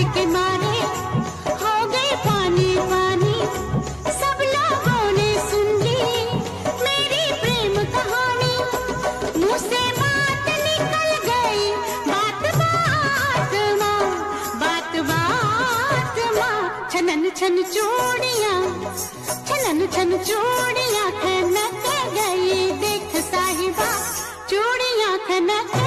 के मारे हो गए पानी पानी। सब लोगों ने सुन ली मेरी प्रेम कहानी। मुंह से बात निकल गई बात बात माँ, बात बात माँ। छनन छन चूड़ियाँ, छनन छन चूड़ियाँ खनक गई। देख साहिबा चूड़ियाँ खनक